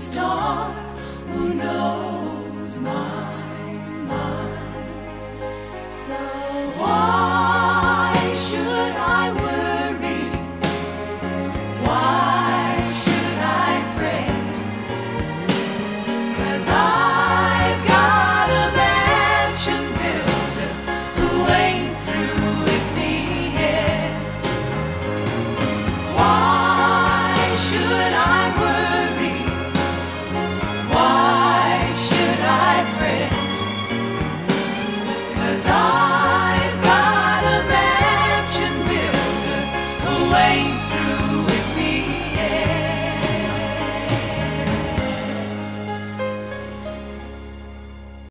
star who knows my mind. So why should I worry? Why should I fret? 'Cause I've got a mansion builder who ain't through with me yet. Why should I worry? Why should I fret?